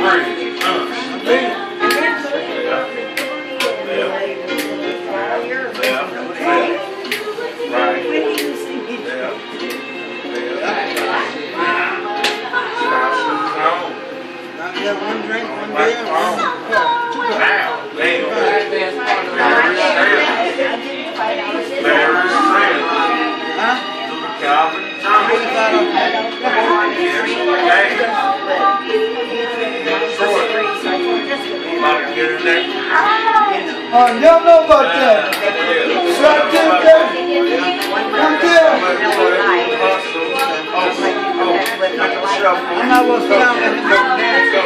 One drink, one beer, y'all know about that. Shot there. I'm not going to stop.